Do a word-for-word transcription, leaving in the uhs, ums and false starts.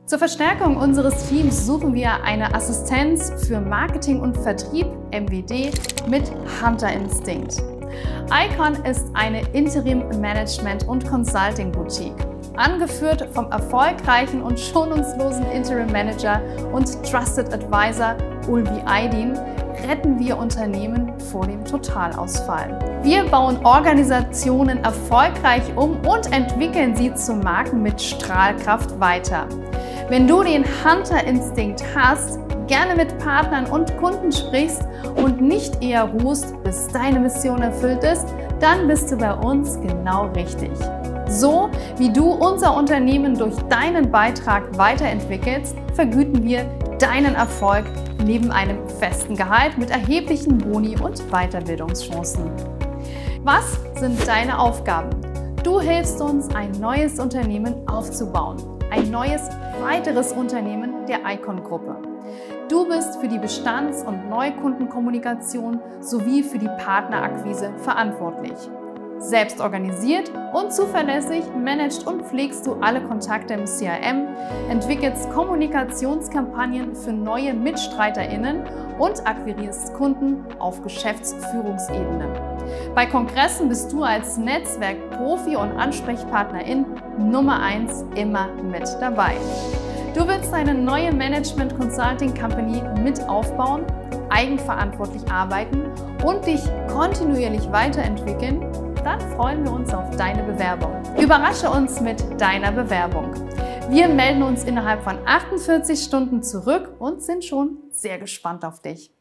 Zur Verstärkung unseres Teams suchen wir eine Assistenz für Marketing und Vertrieb, M W D, mit Hunter Instinct. Icon ist eine Interim-Management- und Consulting-Boutique. Angeführt vom erfolgreichen und schonungslosen Interim-Manager und Trusted Advisor Ulvi Aydin retten wir Unternehmen vor dem Totalausfall. Wir bauen Organisationen erfolgreich um und entwickeln sie zu Marken mit Strahlkraft weiter. Wenn du den Hunter-Instinkt hast, gerne mit Partnern und Kunden sprichst und nicht eher ruhst, bis deine Mission erfüllt ist, dann bist du bei uns genau richtig. So wie du unser Unternehmen durch deinen Beitrag weiterentwickelst, vergüten wir deinen Erfolg neben einem festen Gehalt mit erheblichen Boni und Weiterbildungschancen. Was sind deine Aufgaben? Du hilfst uns, ein neues Unternehmen aufzubauen. Ein neues, weiteres Unternehmen der Icon-Gruppe. Du bist für die Bestands- und Neukundenkommunikation sowie für die Partnerakquise verantwortlich. Selbst organisiert und zuverlässig managst und pflegst du alle Kontakte im C R M, entwickelst Kommunikationskampagnen für neue MitstreiterInnen und akquirierst Kunden auf Geschäftsführungsebene. Bei Kongressen bist du als Netzwerkprofi und Ansprechpartnerin Nummer eins immer mit dabei. Du willst eine neue Management-Consulting-Company mit aufbauen, eigenverantwortlich arbeiten und dich kontinuierlich weiterentwickeln? Dann freuen wir uns auf deine Bewerbung. Überrasche uns mit deiner Bewerbung. Wir melden uns innerhalb von achtundvierzig Stunden zurück und sind schon sehr gespannt auf dich.